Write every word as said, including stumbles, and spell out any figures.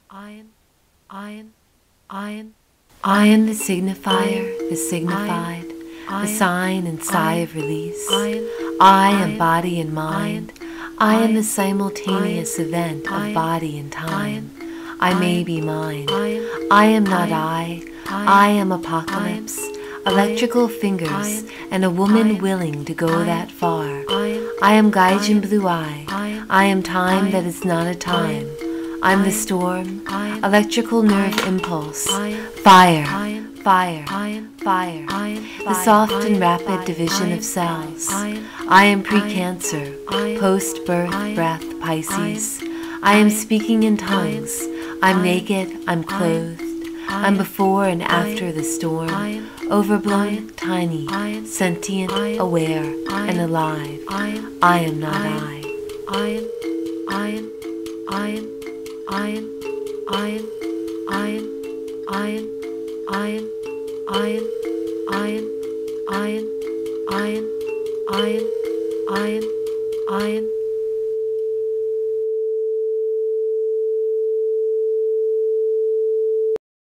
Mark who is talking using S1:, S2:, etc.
S1: Iron, iron, iron. I am the signifier, the signified, the sign and sigh of release. I am body and mind. I am the simultaneous event of body and time. I may be mind. I am not I. I am apocalypse, electrical fingers, and a woman willing to go that far. I am Gaijin Blue Eye. I am time that is not a time. I'm the storm, electrical nerve impulse, fire, fire, fire, the soft and rapid division of cells. I am pre-cancer, post-birth breath Pisces. I am speaking in tongues. I'm naked, I'm clothed. I'm before and after the storm, overblown, tiny, sentient, aware, and alive. I am not I. I am, I am, I am. Iron, iron, iron, iron, iron, iron, iron, iron, iron, iron, iron, iron,